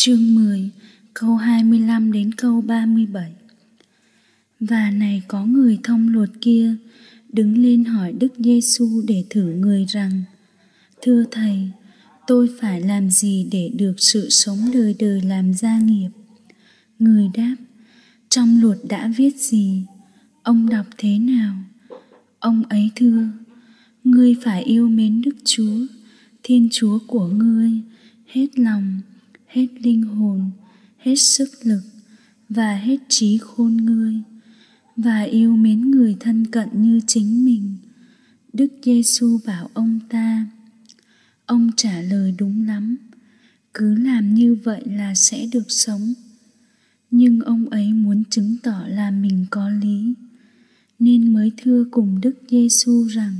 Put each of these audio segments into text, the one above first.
Chương 10, câu 25 đến câu 37. Và này có người thông luật kia đứng lên hỏi Đức Giêsu để thử người rằng: Thưa Thầy, tôi phải làm gì để được sự sống đời đời làm gia nghiệp? Người đáp: Trong luật đã viết gì? Ông đọc thế nào? Ông ấy thưa: Ngươi phải yêu mến Đức Chúa, Thiên Chúa của ngươi, hết lòng, hết linh hồn, hết sức lực và hết trí khôn ngươi, và yêu mến người thân cận như chính mình. Đức Giêsu bảo ông ta. Ông trả lời đúng lắm, cứ làm như vậy là sẽ được sống. Nhưng ông ấy muốn chứng tỏ là mình có lý, nên mới thưa cùng Đức Giêsu rằng: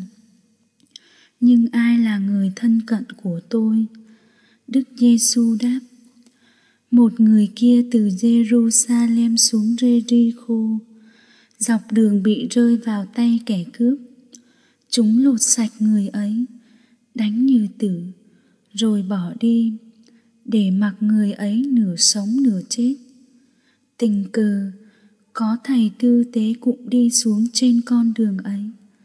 Nhưng ai là người thân cận của tôi? Đức Giêsu đáp: Một người kia từ Giê-ru-sa-lem xuống Rê-ri-khô, dọc đường bị rơi vào tay kẻ cướp. Chúng lột sạch người ấy, đánh như tử, rồi bỏ đi, để mặc người ấy nửa sống nửa chết. Tình cờ, có thầy tư tế cũng đi xuống trên con đường ấy.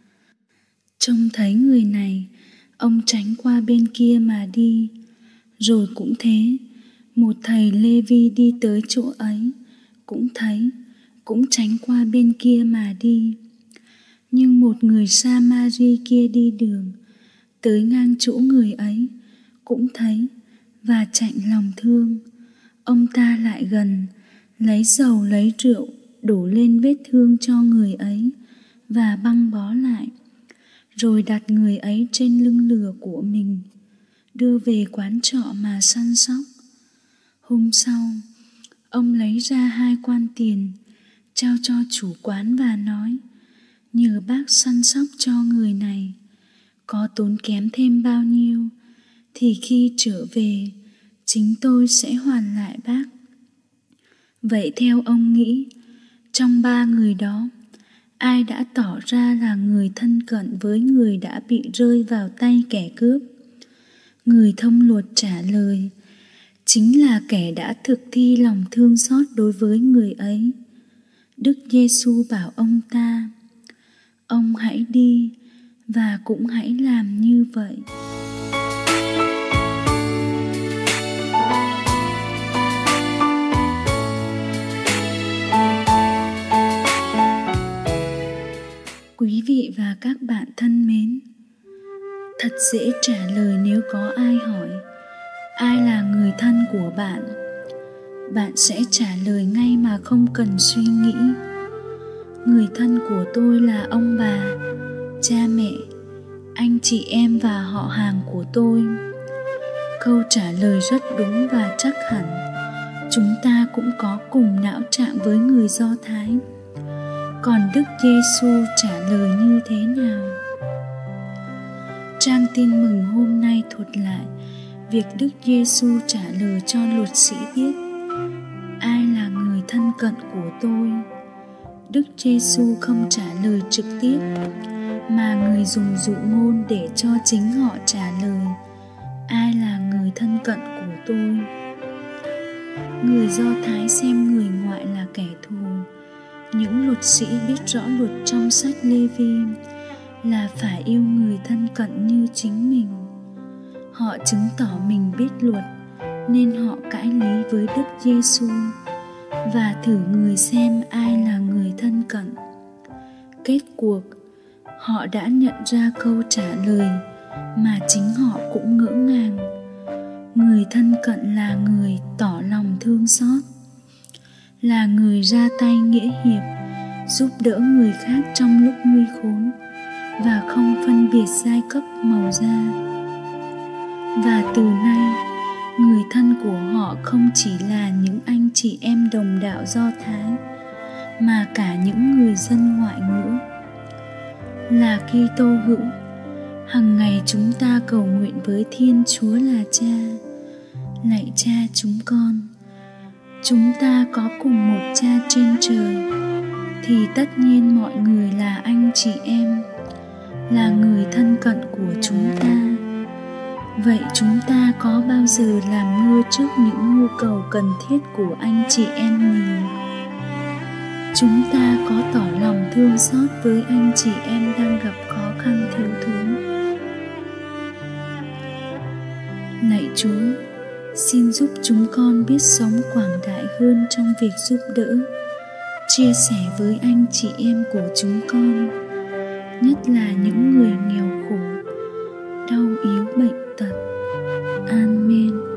Trông thấy người này, ông tránh qua bên kia mà đi. Rồi cũng thế, một thầy Lê-vi đi tới chỗ ấy, cũng thấy, cũng tránh qua bên kia mà đi. Nhưng một người Sa-ma-ri kia đi đường, tới ngang chỗ người ấy, cũng thấy, và chạnh lòng thương. Ông ta lại gần, lấy dầu lấy rượu, đổ lên vết thương cho người ấy, và băng bó lại, rồi đặt người ấy trên lưng lừa của mình, đưa về quán trọ mà săn sóc. Hôm sau, ông lấy ra 2 quan tiền, trao cho chủ quán và nói: Nhờ bác săn sóc cho người này, có tốn kém thêm bao nhiêu, thì khi trở về, chính tôi sẽ hoàn lại bác. Vậy theo ông nghĩ, trong 3 người đó, ai đã tỏ ra là người thân cận với người đã bị rơi vào tay kẻ cướp? Người thông luật trả lời: Chính là kẻ đã thực thi lòng thương xót đối với người ấy. Đức Giêsu bảo ông ta: Ông hãy đi và cũng hãy làm như vậy. Quý vị và các bạn thân mến, thật dễ trả lời nếu có ai hỏi: Ai là người thân của bạn? Bạn sẽ trả lời ngay mà không cần suy nghĩ: Người thân của tôi là ông bà, cha mẹ, anh chị em và họ hàng của tôi. Câu trả lời rất đúng và chắc hẳn. Chúng ta cũng có cùng não trạng với người Do Thái. Còn Đức Giêsu trả lời như thế nào? Trang tin mừng hôm nay thuật lại việc Đức Giêsu trả lời cho luật sĩ biết: Ai là người thân cận của tôi? Đức Giêsu không trả lời trực tiếp, mà người dùng dụ ngôn để cho chính họ trả lời: Ai là người thân cận của tôi? Người Do Thái xem người ngoại là kẻ thù. Những luật sĩ biết rõ luật trong sách Lê-vi là phải yêu người thân cận như chính mình. Họ chứng tỏ mình biết luật, nên họ cãi lý với Đức Giêsu và thử người xem ai là người thân cận. Kết cuộc, họ đã nhận ra câu trả lời mà chính họ cũng ngỡ ngàng. Người thân cận là người tỏ lòng thương xót, là người ra tay nghĩa hiệp, giúp đỡ người khác trong lúc nguy khốn và không phân biệt giai cấp màu da. Và từ nay, người thân của họ không chỉ là những anh chị em đồng đạo Do Thái, mà cả những người dân ngoại ngữ. Là Kitô hữu, hằng ngày chúng ta cầu nguyện với Thiên Chúa là Cha: Lạy Cha chúng con, chúng ta có cùng một Cha trên trời, thì tất nhiên mọi người là anh chị em, là người thân cận của chúng ta. Vậy chúng ta có bao giờ làm ngơ trước những nhu cầu cần thiết của anh chị em mình? Chúng ta có tỏ lòng thương xót với anh chị em đang gặp khó khăn thiếu thốn? Lạy Chúa, xin giúp chúng con biết sống quảng đại hơn trong việc giúp đỡ, chia sẻ với anh chị em của chúng con, nhất là những người nghèo khổ, đau yếu bệnh tật. Amen.